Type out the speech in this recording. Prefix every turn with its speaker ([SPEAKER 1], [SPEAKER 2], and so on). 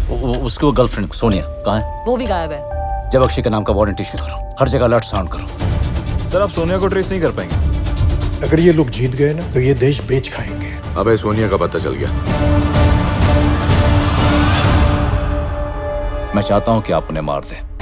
[SPEAKER 1] उसकी वो गर्लफ्रेंड सोनिया कहाँ है?
[SPEAKER 2] वो भी गायब है।
[SPEAKER 1] जब अक्षय के नाम का वारंट इश्यू करो, हर जगह अलर्ट साउंड करो।
[SPEAKER 3] सर आप सोनिया को ट्रेस नहीं कर पाएंगे।
[SPEAKER 4] अगर ये लोग जीत गए ना तो ये देश बेच खाएंगे।
[SPEAKER 5] अबे सोनिया का पता चल गया।
[SPEAKER 1] मैं चाहता हूं कि आप उन्हें मार दें।